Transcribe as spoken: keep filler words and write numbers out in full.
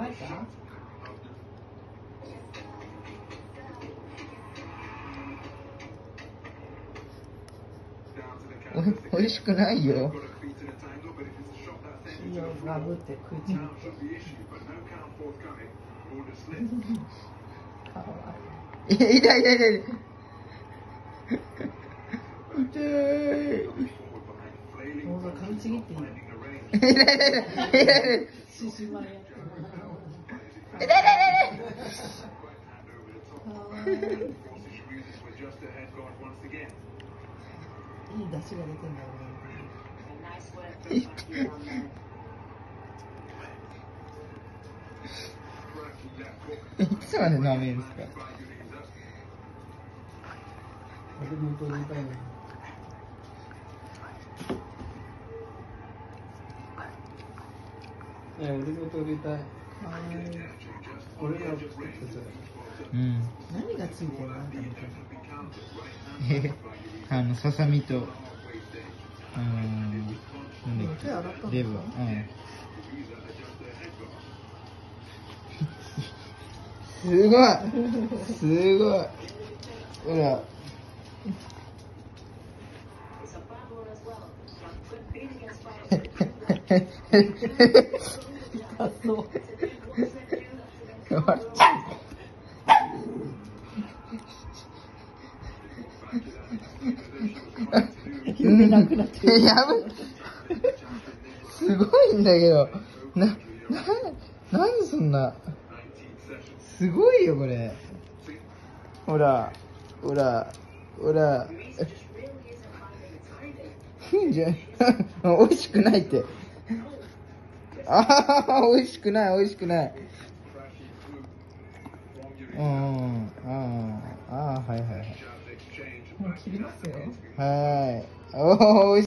おいしくないよ。 いいよ、ガブって食いついて。 痛い痛い痛い痛い。痛い。 もう噛みちぎっていいの。 痛い痛い痛い痛い痛い。 獅子舞やって痛い痛い痛い。 いい出汁が出てんだよいつまで舐めるんですか。 俺も取りたいな。え、俺も取りたい。はい。俺が作ってそれ。 うん。 何がついてるの？あんたみたいえ、あのささみと、あのー、なんだっけ、レバー、うん。すごい、すごい。ほら。 痛そう。夢なくなってる。 やばい。すごいんだけど。な、な、なんでそんな。すごいよ、これ。ほら、ほら、ほら。いいんじゃない美味しくないって。ああ、美味しくない、美味しくない。うん、ああ、ああ、はいはいはい。 もう切りますよ。 はい。おー、美味しい。